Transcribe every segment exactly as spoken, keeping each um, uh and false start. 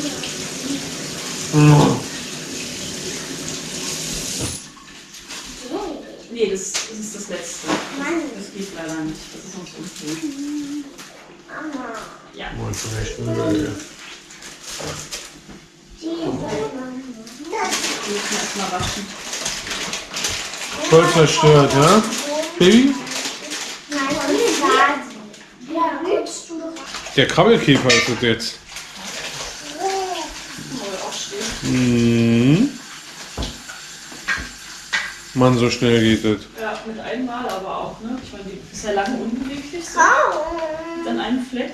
Mhm. Nee, das, das ist das Letzte. Das geht leider nicht. Das ist noch so uncool. Ja. Oh, ist schon echt übel, ja. Erstmal waschen. Voll zerstört, ja? Baby? Der Krabbelkäfer ist es jetzt. Mhm. Mann, so schnell geht es. Ja, mit einem Mal aber auch, ne? Ich meine, die ist ja lange unbeweglich. So. Dann einen Fleck.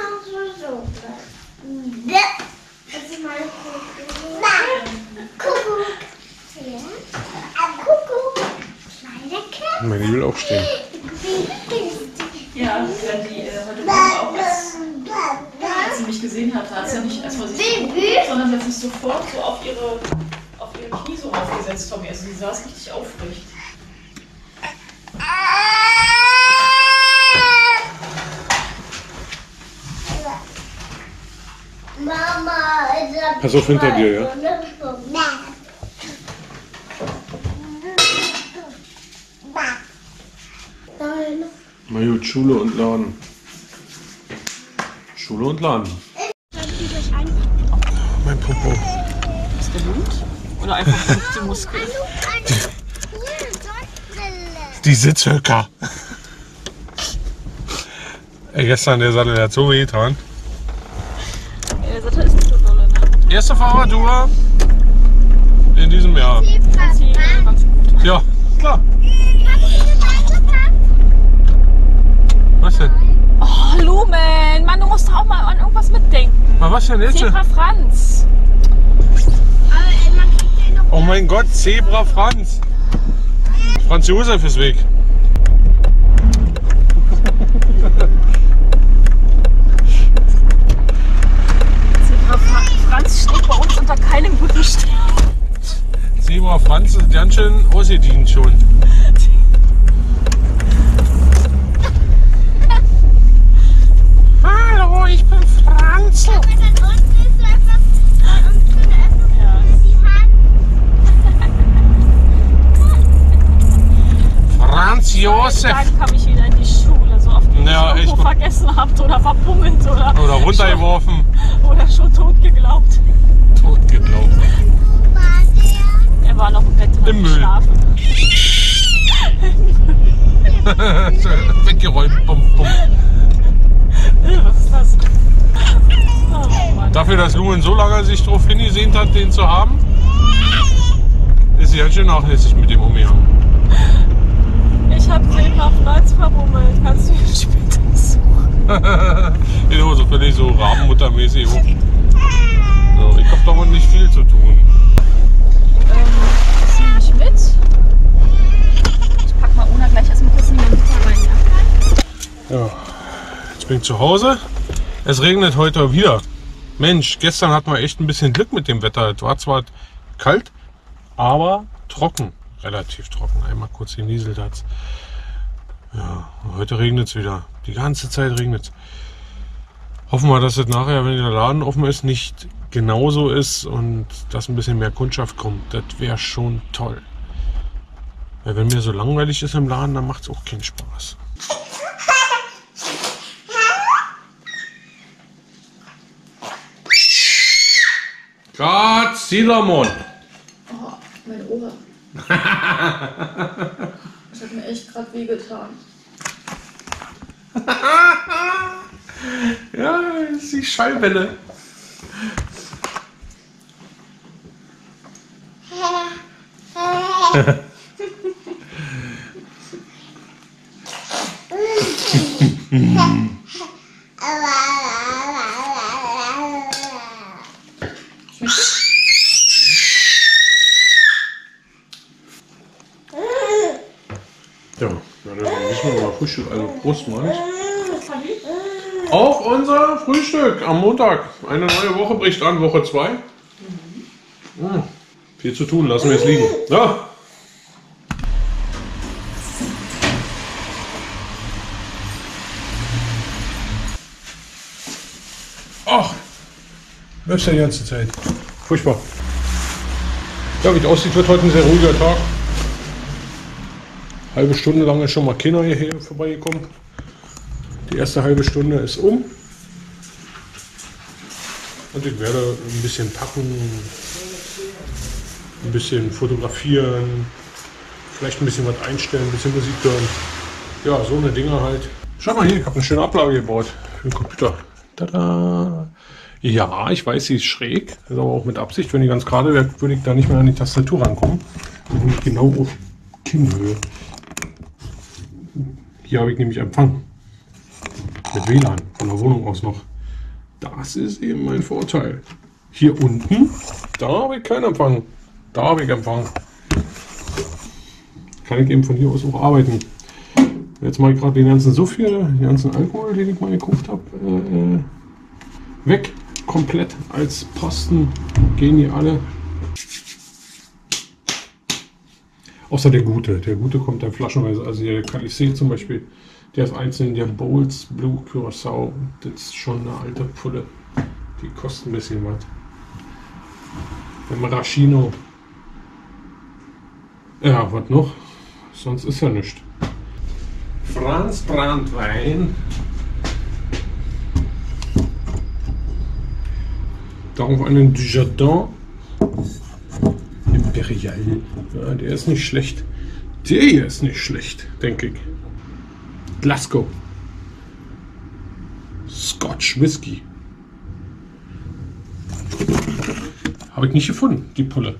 Meine will auch stehen. Ja, wenn die äh, heute Morgen auch, als, als sie mich gesehen hat, hat sie ja nicht erstmal sich geguckt, sondern sie hat sich sofort so auf ihre, auf ihre Knie so aufgesetzt von mir. Also sie saß richtig aufrecht. Mama, Pass auf hinter dir, ja? Na gut, Schule und Laden. Schule und Laden. Mein Popo. Ist der Mund? Oder einfach die Muskeln? Die Sitzhöcker. Ey, gestern der Sattel hat so weh getan. Der Sattel ist nicht so dolle, ne? Erste Fahrradtour in diesem Jahr. Ganz gut. Ja, klar. Was denn? Oh, Lumen! Mann, du musst doch auch mal an irgendwas mitdenken. Mal was denn jetzt? Zebra Franz. Oh mein Gott, Zebra Franz. Franz Josef ist weg. Zebra Franz steht bei uns unter keinem guten Stern. Zebra Franz ist ganz schön ausgedient schon. Hallo, ich bin Franz. Franz Josef. Dann kam ich wieder in die Schule, so oft wie Ja, ich irgendwo echt. vergessen habt oder verbummelt oder, Oder runtergeworfen. schon, oder schon tot geglaubt. Tot geglaubt. Er war noch im Bett und hat Im Müll. geschlafen. Weggeräumt. Bum, bum. Was ist das? Oh Mann. Dafür, dass Lumen so lange sich darauf hingesehnt hat, den zu haben, ist sie ganz schön nachlässig mit dem umgegangen. Ich hab Zebra Franz verbummelt. Kannst du ihn später suchen? Genau, so völlig so rabenmuttermäßig. So, ich hab doch nicht viel zu tun. Ähm, zieh mich mit. Ich pack mal Ona gleich erstmal kurz in den Gitter rein, ja? Ja, jetzt bin ich zu Hause. Es regnet heute wieder. Mensch, gestern hatten wir echt ein bisschen Glück mit dem Wetter. Es war zwar kalt, aber trocken. Relativ trocken. Einmal kurz genieselt hat's. Ja, heute regnet es wieder. Die ganze Zeit regnet es. Hoffen wir, dass es nachher, wenn der Laden offen ist, nicht genauso ist und dass ein bisschen mehr Kundschaft kommt. Das wäre schon toll. Weil wenn mir so langweilig ist im Laden, dann macht es auch keinen Spaß. Gott, Silomon! Oh, mein Ohr. Das hat mir echt gerade wehgetan. Ja, das ist die Schallwelle. Ja, na, dann müssen wir mal Frühstück, also Prost mal. Auch unser Frühstück am Montag. Eine neue Woche bricht an, Woche zwei. Hm, viel zu tun, lassen wir es liegen. Ja. Ach, Läuft ja die ganze Zeit. Furchtbar. Ja, wie es aussieht, wird heute ein sehr ruhiger Tag. Halbe Stunde lang ist schon mal keiner hierher vorbeigekommen. Die erste halbe Stunde ist um. Und ich werde ein bisschen packen, ein bisschen fotografieren, vielleicht ein bisschen was einstellen, ein bisschen Musik hören. Ja, so eine Dinge halt. Schau mal hier, ich habe eine schöne Ablage gebaut für den Computer. Tada! Ja, ich weiß, sie ist schräg. Das ist aber auch mit Absicht. Wenn die ganz gerade wäre, würde ich da nicht mehr an die Tastatur rankommen. Und genau auf Kinnhöhe. Hier habe ich nämlich Empfang. Mit W L A N von der Wohnung aus noch. Das ist eben mein Vorteil. Hier unten, da habe ich keinen Empfang. Da habe ich Empfang. Kann ich eben von hier aus auch arbeiten. Jetzt mache ich gerade den ganzen Suff hier, den ganzen Alkohol, den ich mal gekauft habe, äh, weg. Komplett als Posten gehen die alle. Außer der Gute. Der Gute kommt dann flaschenweise. Also der K I C zum Beispiel, der ist einzeln. Der Bowls Blue Curacao, das ist schon eine alte Pulle. Die kostet ein bisschen was. Der Maraschino. Ja, was noch? Sonst ist ja nichts. Franz Brandwein. Darauf einen Dujardin Imperial. Ja, der ist nicht schlecht. Der hier ist nicht schlecht, denke ich. Glasgow. Scotch Whisky. Habe ich nicht gefunden, die Pulle.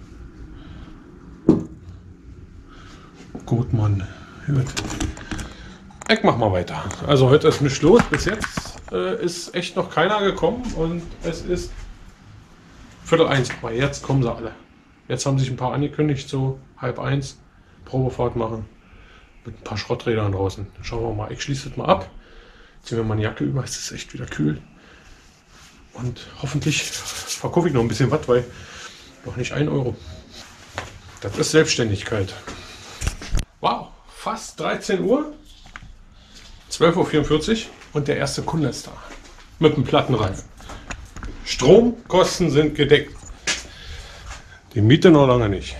Gut, Mann. Gut. Ich mach mal weiter. Also heute ist nichts los. Bis jetzt äh, ist echt noch keiner gekommen und es ist Viertel eins. Aber jetzt kommen sie alle. Jetzt haben sich ein paar angekündigt, so halb eins. Probefahrt machen. Mit ein paar Schrotträdern draußen. Schauen wir mal. Ich schließe das mal ab. Ziehen wir mal eine Jacke über. Es ist echt wieder kühl. Und hoffentlich verkaufe ich noch ein bisschen was, weil noch nicht ein Euro. Das ist Selbstständigkeit. Wow, fast dreizehn Uhr. zwölf Uhr vierundvierzig und der erste Kunde ist da. Mit dem Plattenreifen. Stromkosten sind gedeckt. Die Miete noch lange nicht.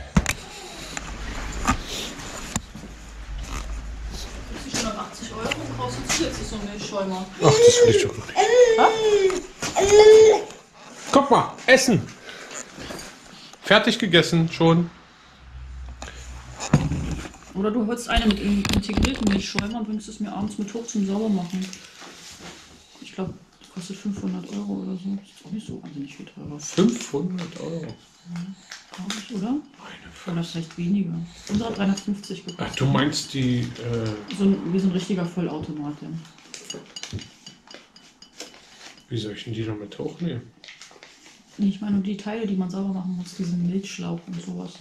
achtzig Euro und brauchst du zusätzlich so einen Milchschäumer. Ach, das will ich doch nicht. Ha? Guck mal, Essen. Fertig gegessen, schon. Oder du holst eine mit integrierten Milchschäumer und bringst es mir abends mit hoch zum Saubermachen. Ich glaube, das kostet fünfhundert Euro oder so. Das ist auch nicht so wahnsinnig viel teurer. fünfhundert Euro? Ja, glaube ich, oder? Oder vielleicht weniger. Unsere hat dreihundertfünfzig gekostet. Ach, du meinst die... Äh so ein, wie so ein richtiger Vollautomat. Ja. Wie soll ich denn die noch mit hochnehmen? Ich meine, die Teile, die man sauber machen muss, diesen Milchschlauch und sowas.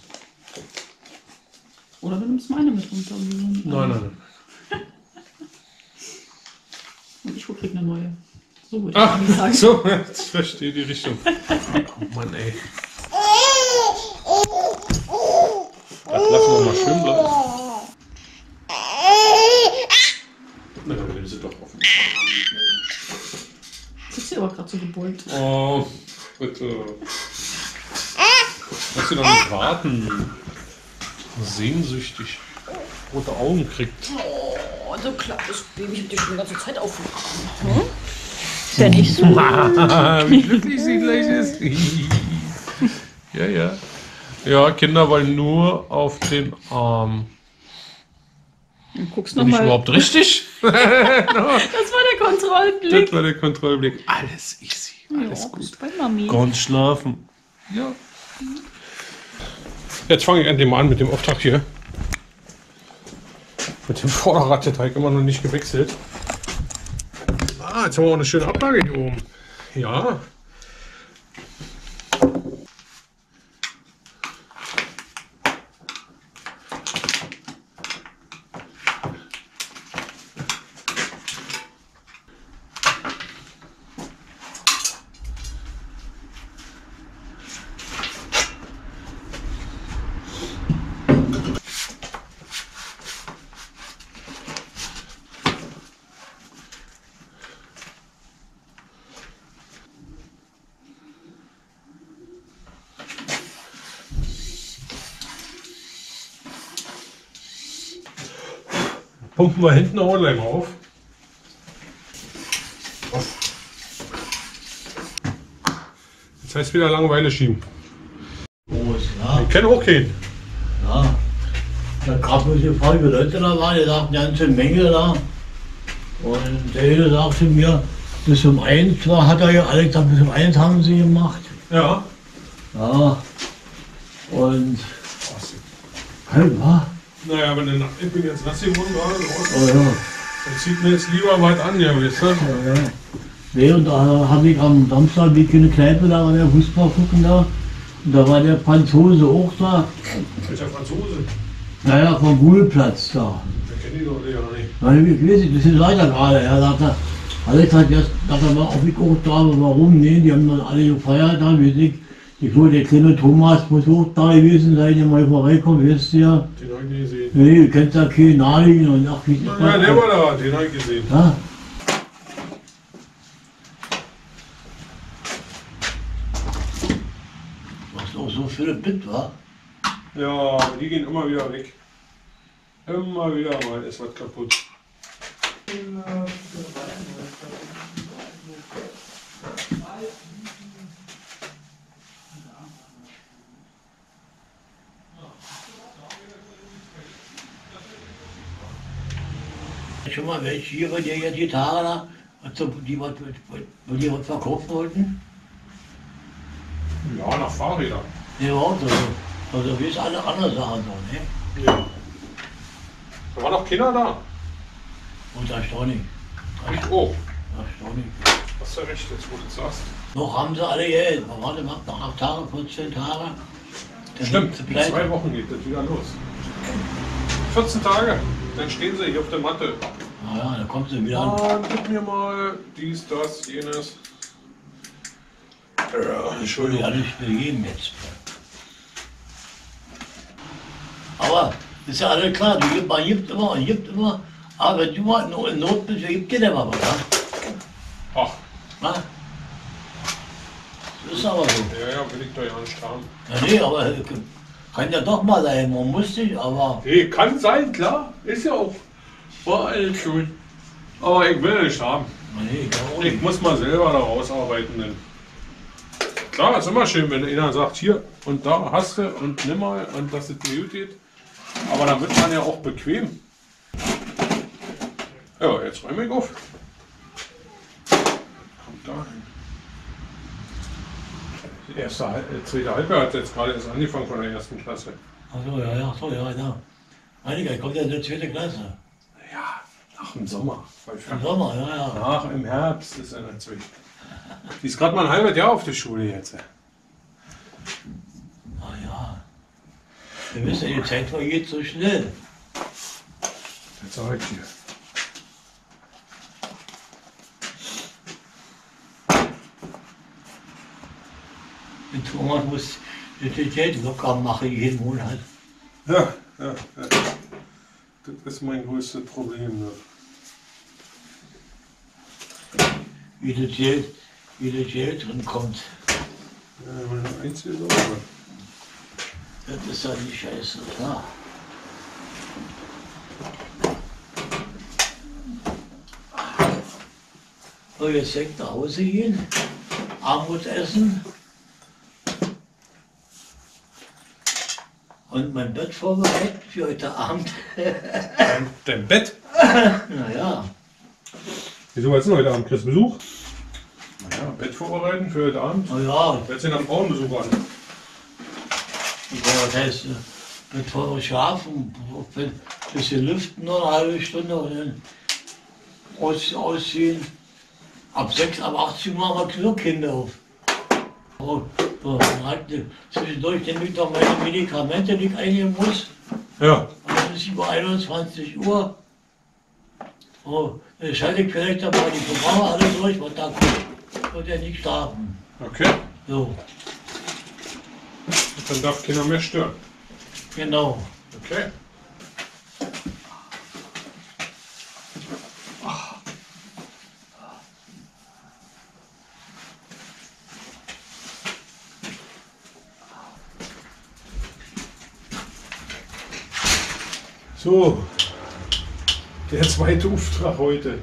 Oder du nimmst meine mit runter. Und so nein, nein, nein. Und ich krieg eine neue. So würde ich Ach, nicht sagen. so, jetzt verstehe die Richtung. Oh Mann, ey. Das lassen wir mal schön bleiben. Na, dann will sie doch offen. Ist sie aber gerade so gebeugt. Oh, bitte. Lass sie doch nicht warten. Sehnsüchtig. Rote Augen kriegt. Oh, so kleines Baby. Ich hab dich schon die ganze Zeit aufgenommen. Hm? Ist ja nicht so. Wie glücklich sie gleich ist. Ja, ja. Ja, Kinder wollen nur auf den Arm. Du guckst Bin noch ich mal. überhaupt richtig? Das war der Kontrollblick. Das war der Kontrollblick. Alles easy, alles ja, gut. Bei Mami. Ganz schlafen. Ja. Jetzt fange ich endlich mal an mit dem Auftrag hier. Mit dem Vorderradteig immer noch nicht gewechselt. Ah, jetzt haben wir auch eine schöne Ablage hier oben. Ja. pumpen wir hinten auch gleich mal auf. Jetzt heißt wieder Langeweile schieben. Groß, ja. Ich kenne auch keinen. Ja. Da gab es eine Frage, Leute da waren, die sagten, eine ganze Menge da. Und der eine sagte mir, bis um eins war, hat er ja alle gesagt, bis um eins haben sie gemacht. Ja. Ja. Und halb war. Naja, wenn du, ich bin jetzt nass geworden gerade raus. Oh ja. Dann zieht mir jetzt lieber was an, ja, weißt du? Ja, ja. Nee, und da habe ich am Samstag wie eine Kneipe da an der Fußball gucken da. Und da war der Franzose auch da. Welcher Franzose? Naja, vom Guhlplatz da. Der kennt die doch ja nicht. Nein, ich weiß nicht, das ist weiter gerade. Er sagt, er, Alex hat jetzt, sagt er mal, aufgeguckt da, aber warum? Nee, die haben dann alle gefeiert da, weiß ich. Ich glaube, der kleine Thomas muss auch da gewesen sein, der mal vorbeikommt, weißt du ja. Den habe ich nie gesehen. Nee, du kennst ja keinen Nadeln und ach, wie ist das? Ja, der war da, den habe ich gesehen. Ja. Was auch so viele Bit war. Ja, die gehen immer wieder weg. Immer wieder mal ist was kaputt. Schon mal welche hier bei dir jetzt Gitarre da, also die was, wo die was verkaufen wollten? Ja, nach Fahrrädern. Nee, auch so. Also wie ist alle andere Sachen so, ne? Ja. Da waren noch Kinder da. Und erstaunlich. Ich auch. Erstaunlich. Hast du recht, jetzt wo du sagst. Noch haben sie alle Geld. Warte mal, nach acht Tagen, vierzehn Tage. Dann Stimmt, sind in sie pleite. zwei Wochen geht das wieder los. vierzehn Tage, dann stehen sie hier auf der Matte. Na ja, dann kommt sie wieder an. Ah, gib mir mal dies, das, jenes. Ja, Ich will Entschuldigung. ja nicht begeben jetzt. Aber ist ja alles klar, du gibt, man gibt immer, man gibt immer. Aber wenn du mal in Not bist, gibt dir immer was, ja? Ach, Na? Das ist aber so. ja, ja, will ich doch ja nicht haben. Ja, nee, aber kann ja doch mal sein, man muss nicht, aber. Nee, kann sein, klar. Ist ja auch. War alles schön. Aber ich will nicht haben. Nee, ich auch Ich nicht. muss mal selber da rausarbeiten. Denn klar, ist immer schön, wenn einer sagt, hier und da hast du und nimm mal und dass es mir gut geht. Aber dann wird man ja auch bequem. Ja, jetzt räume ich auf. Kommt da hin. Die erste, Hal- äh, zweite Halbjahr hat jetzt gerade erst angefangen von der ersten Klasse. Achso, ja, ja, so, ja, ja. Einiger, kommt ja in die zweite Klasse. Ja, nach dem Sommer. Im Sommer, ja, ja. Nach im Herbst ist er natürlich. Die ist gerade mal ein halbes Jahr auf der Schule jetzt. Ah ja. Wir wissen, die Zeit vergeht so schnell. Jetzt sag ich dir. Der Thomas muss das Geld locker machen jeden Monat. Ja, ja, ja. Das ist mein größtes Problem. Ne? Wie das Geld, wie das Geld drin kommt. Ja, meine einzige Sorge. Das ist ja die Scheiße, klar. So, jetzt direkt nach Hause gehen, Abend essen und mein Bett vorbereiten für heute Abend. Dein, dein Bett? Naja, Wieso jetzt heute Abend? Kriegst du Besuch? Naja, Bett vorbereiten für heute Abend. naja, Jetzt sind am Frauenbesuch an. das heißt, Bett vorher schlafen, ein bisschen lüften, noch eine halbe Stunde und dann aus, ausziehen. Ab sechs, ab achtzehn Uhr machen wir Klirrkinder auf. So, so, dann hat die- zwischendurch nehme ich doch meine Medikamente, die ich einnehmen muss. Ja. Und dann ist über einundzwanzig Uhr. So, dann schalte ich vielleicht noch mal die Programme alle durch, und dann wird er nicht schlafen. Okay. So, Dann darf keiner mehr stören. genau. Okay. So, Der zweite Auftrag heute.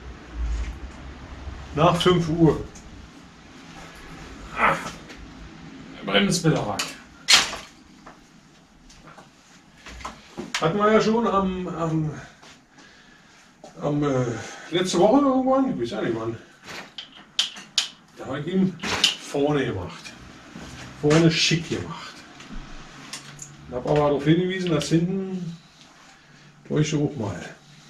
Nach fünf Uhr. Ah, der Bremsbelag. Hatten wir ja schon am, am, am äh, letzte Woche irgendwann, ich weiß ja nicht wann. Da habe ich ihm vorne gemacht. Vorne schick gemacht. Ich habe aber darauf hingewiesen, dass hinten durch auch mal.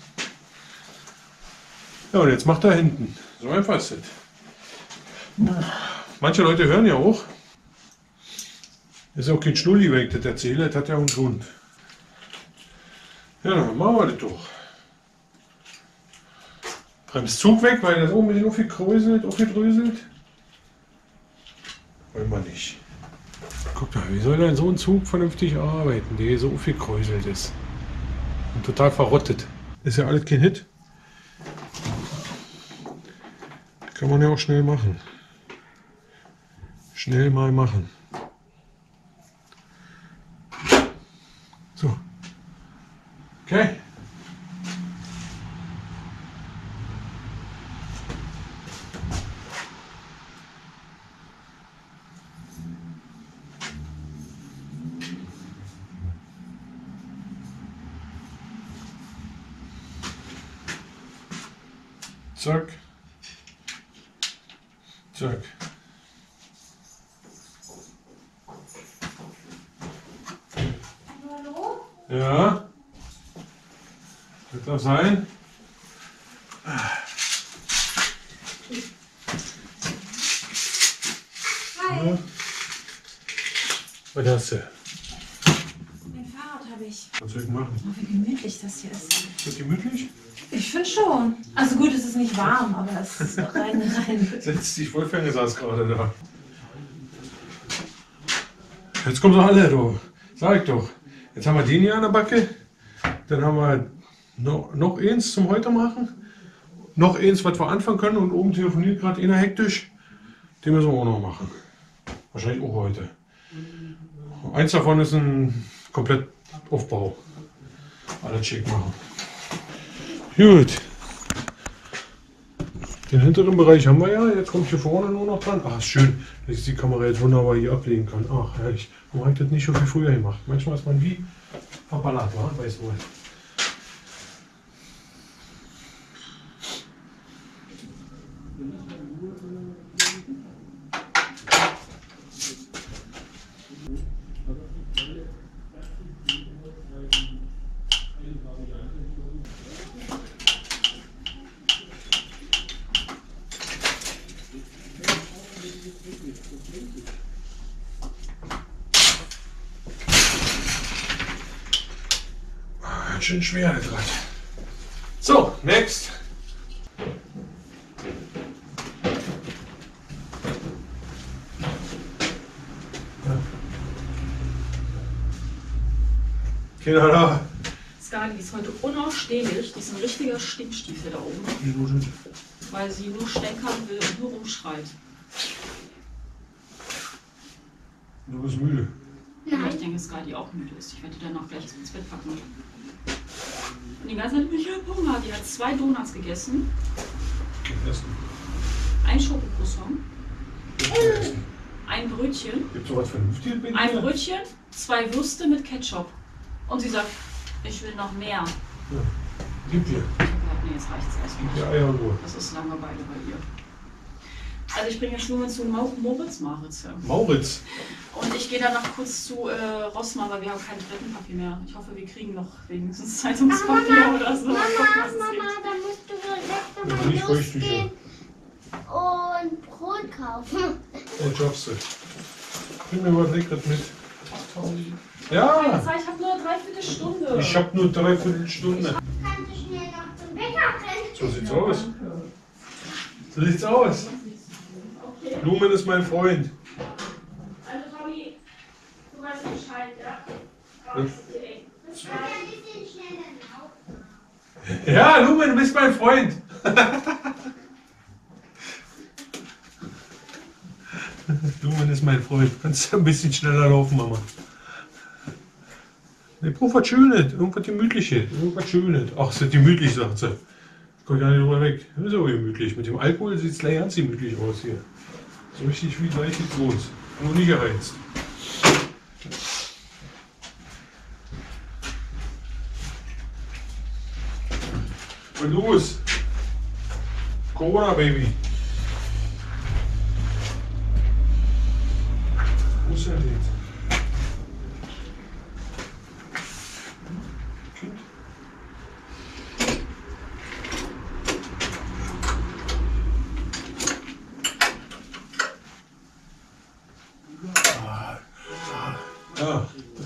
Ja, und jetzt macht er hinten. So einfach ist das. Manche Leute hören ja auch. Ist auch kein Schnulli, wenn ich das erzähle, das hat ja auch einen Grund. Ja, dann machen wir das doch. Bremszug weg, weil das oben ein bisschen aufgekräuselt, aufgedröselt. Wollen wir nicht. Guck mal, wie soll denn so ein Zug vernünftig arbeiten, der so aufgekräuselt ist? Und total verrottet. Ist ja alles kein Hit. Kann man ja auch schnell machen. Schnell mal machen. So. Okay. Zack. Zack. Hallo? Ja. Wird das sein? Hi. Ja. Was hast du? Mein Fahrrad habe ich. Was soll ich machen? Oh, wie gemütlich das hier ist. Ist das gemütlich? Ich finde schon. Also gut, es ist nicht warm, aber es ist rein, rein. Setz dich, Wolfgang saß gerade da. Jetzt kommen sie alle, du. Sag ich doch. Jetzt haben wir den hier an der Backe. Dann haben wir noch, noch eins zum heute machen. Noch eins, was wir anfangen können. Und oben telefoniert gerade einer hektisch. Den müssen wir auch noch machen. Wahrscheinlich auch heute. Eins davon ist ein komplett Aufbau. Alles schick machen. Gut. Den hinteren Bereich haben wir ja. Jetzt kommt hier vorne nur noch dran. Ach, ist schön, dass ich die Kamera jetzt wunderbar hier ablegen kann. Ach, herrlich. Warum habe ich das nicht so viel früher gemacht? Manchmal ist man wie verballert, wa? Weißt du. Ganz schön schwer, das Rad. So, next. Kinder da. Skadi ist heute unausstehlich. Die ist ein richtiger Stinkstiefel da oben. Weil sie nur stänkern will und nur rumschreit. Du bist müde. Ja, ich denke, dass Skadi auch müde ist. Ich werde die dann auch gleich ins Bett packen. Und die ganze Zeit, ich habe Hunger. Die hat zwei Donuts gegessen. Essen. Ein Schokocroissant. Essen. Ein Brötchen. Gibt es sowas Vernünftiges? bei Ein dir? Brötchen, zwei Würste mit Ketchup. Und sie sagt, ich will noch mehr. Ja. Gib dir. Ich habe gesagt, nee, jetzt reicht es Gib dir erstmal. Eier und Ruhe. Das ist Langeweile bei ihr. Also ich bringe jetzt nur mal zu Mau- Moritz Maritz. Mauritz. Und ich gehe dann noch kurz zu äh, Rossmann, weil wir haben kein Toilettenpapier mehr. Ich hoffe, wir kriegen noch wenigstens Zeitungspapier oder so. Mama, Mal gucken, was es Mama, gibt. da musst du wohl Ja, nächstes Mal nicht Feuchttücher. losgehen und Brot kaufen. Und schaffst du. Bring mir was Leckeres mit. Ach, Tommy. Ja, Zeit, ich habe nur eine Dreiviertelstunde. ich habe nur dreiviertel Stunde. Kannst du schnell noch zum Bäcker rennen? So sieht's aus. So sieht's aus. Okay. Lumen ist mein Freund. Also Tommy, du weißt Bescheid, ja? Ja. Das ist dir echt. Das war ja ein bisschen schneller laufen. Ja, Lumen, du bist mein Freund. Lumen ist mein Freund. Kannst ein bisschen schneller laufen, Mama. Ich brauche was Schönes, irgendwas Gemütliches, irgendwas Schönes. Ach, ist das gemütlich, sagt sie. Guck ja nicht drüber weg. Das ist so gemütlich. Mit dem Alkohol sieht es gleich ganz gemütlich aus hier. So richtig wie gleich geht's los. Nur nicht geheizt. Und los! Corona, Baby! Wo ist denn das? Kind? Ah, ah, ah.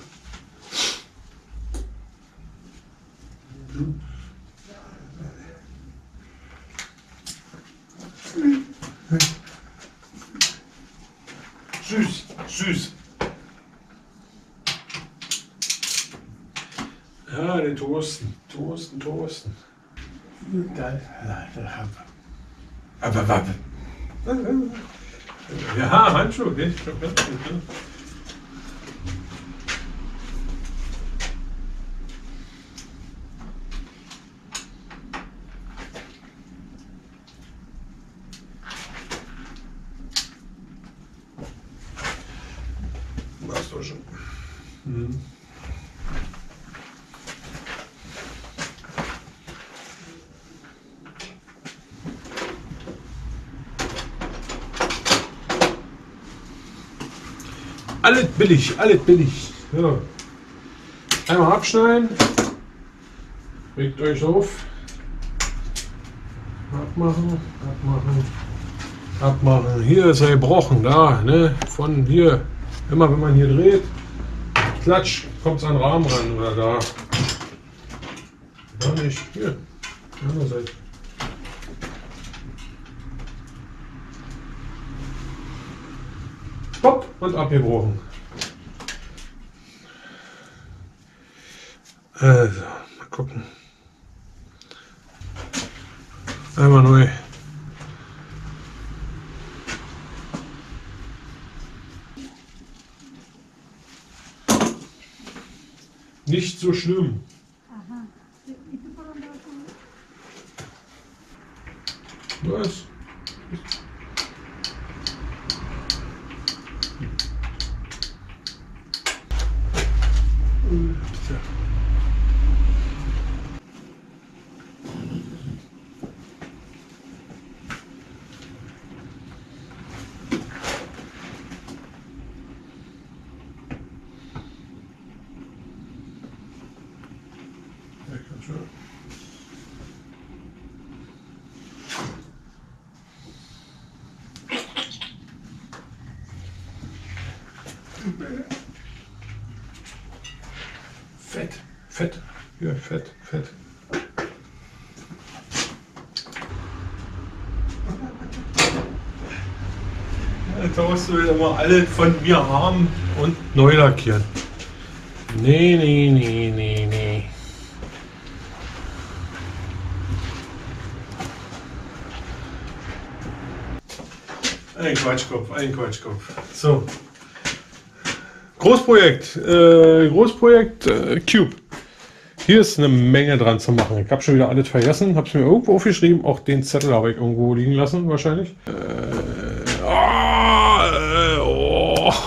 Süß, süß. Ja, den Toasten, Toasten, Toasten. Aber, aber. Ja, Handschuh, okay? Ich glaub, ja. Warst du schon. Mhm. Alles billig, alles billig. So. Einmal abschneiden. Regt euch auf. Abmachen, abmachen, abmachen. Hier ist er gebrochen, da, ne? Von hier. Immer wenn man hier dreht, klatsch, kommt es an den Rahmen ran oder da. Da nicht. Hier. Die andere Seite. Hopp und abgebrochen. Also, mal gucken. Einmal neu. Nicht so schlimm. Was? Fett, Fett, ja, Fett, Fett. Da musst du immer alle von mir haben und neu lackieren. Nee, nee, nee, nee, nee. Ein Quatschkopf, ein Quatschkopf. So. Großprojekt, äh, Großprojekt äh, Cube. Hier ist eine Menge dran zu machen. Ich habe schon wieder alles vergessen, habe es mir irgendwo aufgeschrieben. Auch den Zettel habe ich irgendwo liegen lassen, wahrscheinlich. Äh, oh, äh, oh.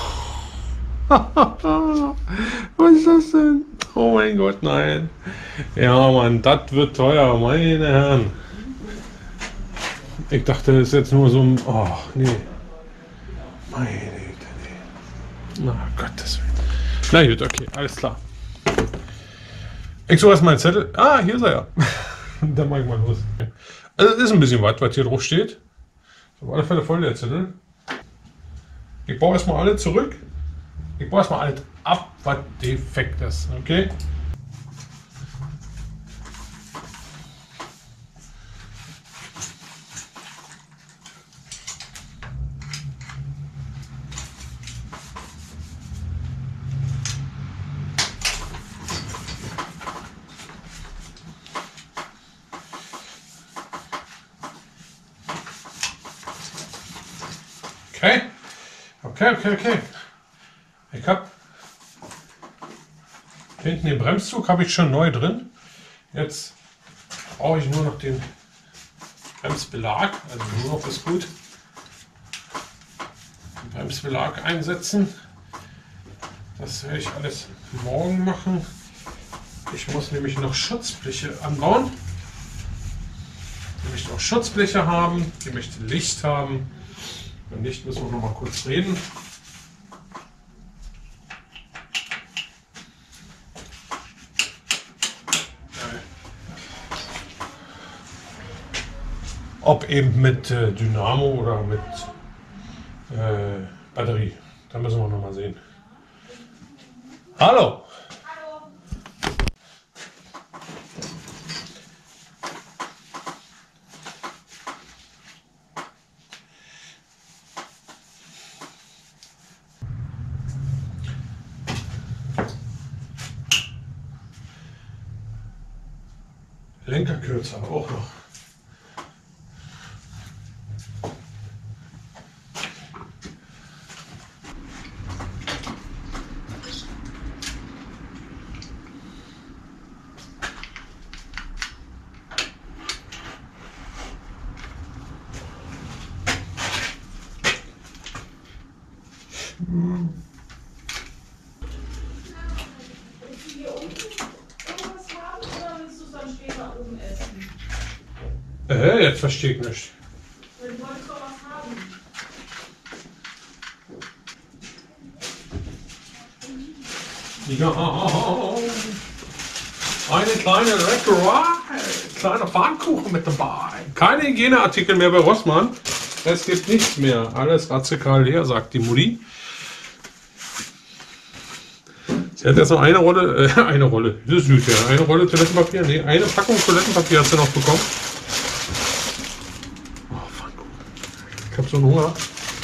Was ist das denn? Oh mein Gott, nein. Ja, Mann, das wird teuer, meine Herren. Ich dachte, das ist jetzt nur so ein... Oh, nee. Meine Güte, nee. Na, Gottes Willen. Na gut, okay, alles klar. Ich suche erstmal einen Zettel. Ah, hier ist er ja. Dann mach ich mal los. Also, das ist ein bisschen was, was hier drauf steht. Auf alle Fälle voll der Zettel. Ich baue erstmal alle zurück. Ich baue erstmal alles ab, was defekt ist. Okay? Okay, okay, okay, okay. Ich habe hinten den Bremszug habe ich schon neu drin. Jetzt brauche ich nur noch den Bremsbelag, also nur noch ist gut. Den Bremsbelag einsetzen. Das werde ich alles morgen machen. Ich muss nämlich noch Schutzbleche anbauen. Ich möchte auch Schutzbleche haben, ich möchte Licht haben. Wenn nicht, müssen wir noch mal kurz reden. Ob eben mit äh, Dynamo oder mit äh, Batterie. Da müssen wir noch mal sehen. Hallo! Hallo. Lenkerkürzer auch noch. Willst du hier unten irgendwas haben oder willst du es dann später oben essen? Äh, jetzt verstehe ich nicht. Weil du wolltest doch was haben. Ja, eine kleine Leckerei, kleiner Pfannkuchen mit dabei. Keine Hygieneartikel mehr bei Rossmann. Es gibt nichts mehr. Alles radikal leer, sagt die Mutti. Sie hat jetzt noch eine Rolle, äh, eine Rolle, das ist süß, ja. Eine Rolle Toilettenpapier, nee, eine Packung Toilettenpapier hat sie noch bekommen. Oh, Pfannkuchen. Ich hab so einen Hunger.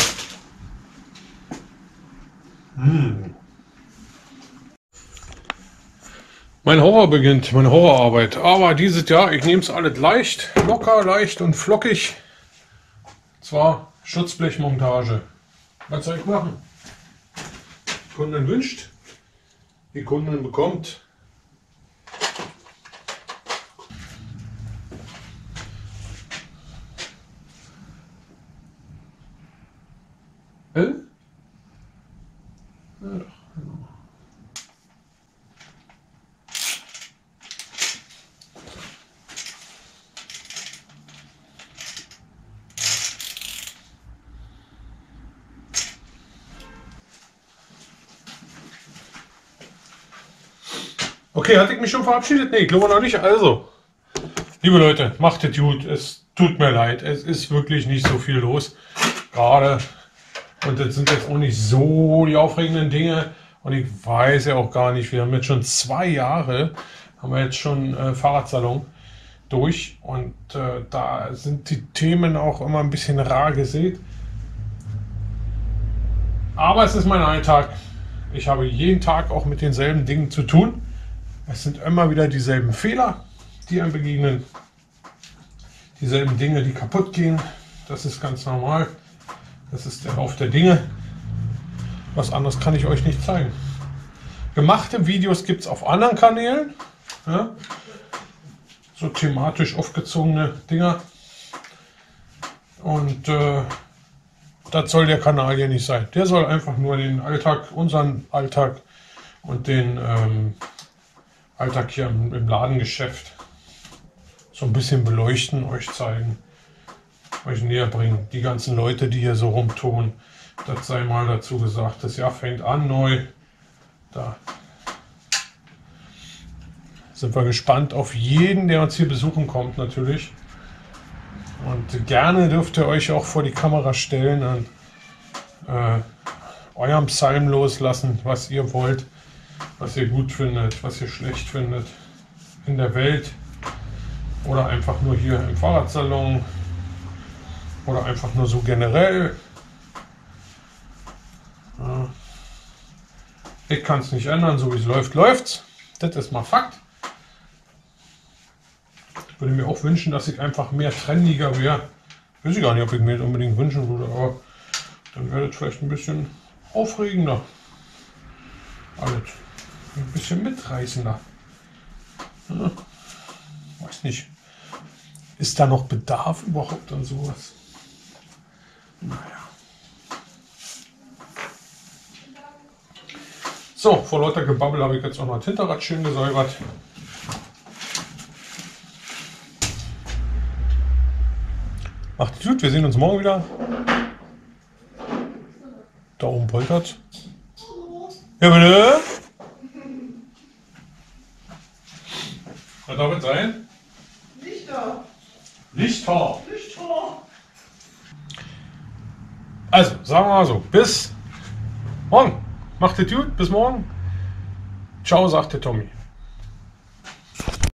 Mmh. Mein Horror beginnt, meine Horrorarbeit. Aber dieses Jahr, ich nehme es alles leicht, locker, leicht und flockig. Zwar Schutzblechmontage. Was soll ich machen? Die Kundin wünscht, die Kundin bekommt. Äh? Ja, doch, genau. Okay, hatte ich mich schon verabschiedet? Nee, ich glaube noch nicht. Also, liebe Leute, macht es gut. Es tut mir leid. Es ist wirklich nicht so viel los. Gerade. Und das sind jetzt auch nicht so die aufregenden Dinge. Und ich weiß ja auch gar nicht, wir haben jetzt schon zwei Jahre, haben wir jetzt schon äh, Fahrradsalon durch. Und äh, da sind die Themen auch immer ein bisschen rar gesät. Aber es ist mein Alltag. Ich habe jeden Tag auch mit denselben Dingen zu tun. Es sind immer wieder dieselben Fehler, die einem begegnen. Dieselben Dinge, die kaputt gehen. Das ist ganz normal. Das ist der Lauf der Dinge. Was anderes kann ich euch nicht zeigen. Gemachte Videos gibt es auf anderen Kanälen. Ja? So thematisch aufgezogene Dinger. Und äh, das soll der Kanal hier nicht sein. Der soll einfach nur den Alltag, unseren Alltag und den ähm, Alltag hier im, im Ladengeschäft so ein bisschen beleuchten, euch zeigen, euch näher bringen. Die ganzen Leute, die hier so rumtun, das sei mal dazu gesagt. Das Jahr fängt an neu. Da sind wir gespannt auf jeden, der uns hier besuchen kommt natürlich. Und gerne dürft ihr euch auch vor die Kamera stellen und äh, eurem Psalm loslassen, was ihr wollt, was ihr gut findet, was ihr schlecht findet in der Welt oder einfach nur hier im Fahrradsalon oder einfach nur so generell. Ja. Ich kann es nicht ändern, so wie es läuft, läuft's. Das ist mal Fakt. Ich würde mir auch wünschen, dass ich einfach mehr trendiger wäre. Weiß ich gar nicht, ob ich mir das unbedingt wünschen würde, aber dann wäre das vielleicht ein bisschen aufregender. Alles. Ein bisschen mitreißender. Ja, weiß nicht. Ist da noch Bedarf überhaupt an sowas? Naja. So, vor lauter Gebabbel habe ich jetzt auch noch das Hinterrad schön gesäubert. Macht's gut, wir sehen uns morgen wieder. Da oben poltert. Ja, bitte? Was darf es sein? Lichter. Lichter. Lichter. Also, sagen wir mal so, bis morgen. Macht es gut, bis morgen. Ciao, sagt der Tommy.